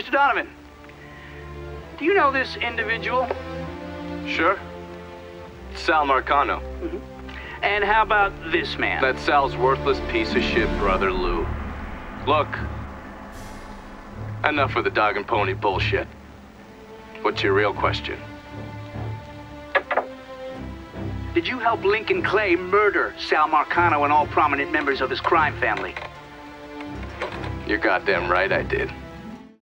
Mr. Donovan, do you know this individual? Sure. Sal Marcano. And how about this man? That's Sal's worthless piece of shit brother, Lou. Look. Enough with the dog and pony bullshit. What's your real question? Did you help Lincoln Clay murder Sal Marcano and all prominent members of his crime family? You're goddamn right I did.